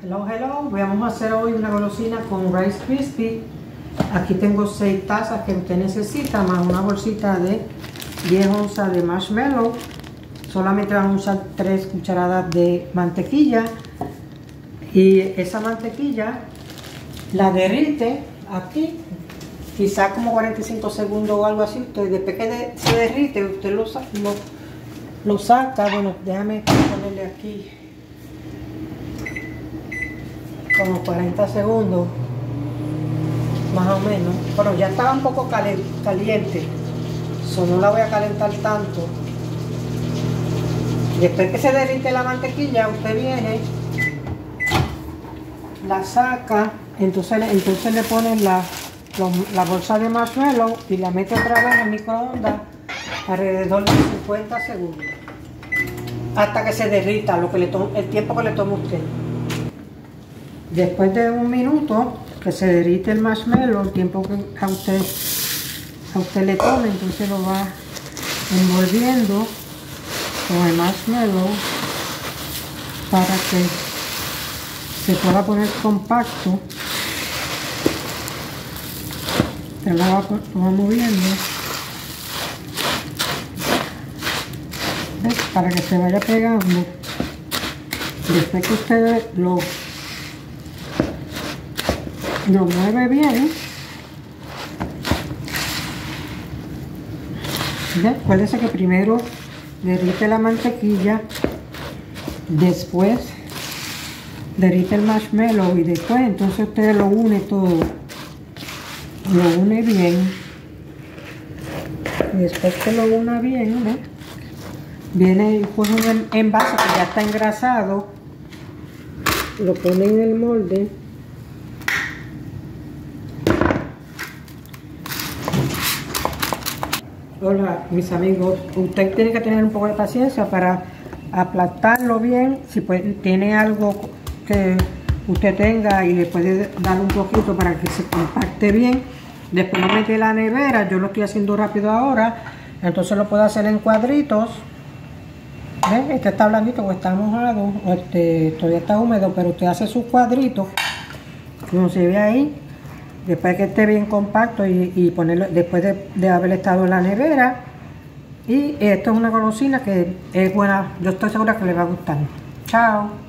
Hello, hello. Vamos a hacer hoy una golosina con Rice Krispies. Aquí tengo 6 tazas que usted necesita, más una bolsita de 10 onzas de marshmallow. Solamente vamos a usar 3 cucharadas de mantequilla. Y esa mantequilla la derrite aquí, quizás como 45 segundos o algo así. Usted, después que se derrite, usted lo saca. Bueno, déjame ponerle aquí como 40 segundos más o menos. Bueno, ya estaba un poco caliente, no la voy a calentar tanto. Después que se derrite la mantequilla, usted viene, la saca, entonces le pone la bolsa de marshmallow y la mete otra vez en el microondas alrededor de 50 segundos hasta que se derrita, el tiempo que le tome a usted. Después de 1 minuto que se derrite el marshmallow, el tiempo que a usted le tome, entonces lo va envolviendo con el marshmallow para que se pueda poner compacto. Se lo va moviendo, ¿ves? Para que se vaya pegando. Después que usted lo mueve bien, ¿ves? Acuérdese que primero derrite la mantequilla, después derrite el marshmallow y después entonces usted lo une todo, lo une bien. Y después que lo una bien, ¿ves? Viene y pone un envase que ya está engrasado, lo pone en el molde. Hola mis amigos, usted tiene que tener un poco de paciencia para aplastarlo bien. Si tiene algo que usted tenga y le puede dar un poquito para que se compacte bien, después lo mete en la nevera. Yo lo estoy haciendo rápido ahora, entonces lo puedo hacer en cuadritos. ¿Ven? Este está blandito o está mojado, todavía está húmedo, pero usted hace sus cuadritos como se ve ahí. Después que esté bien compacto y ponerlo después de haber estado en la nevera. Y esto es una golosina que es buena, yo estoy segura que le va a gustar. Chao.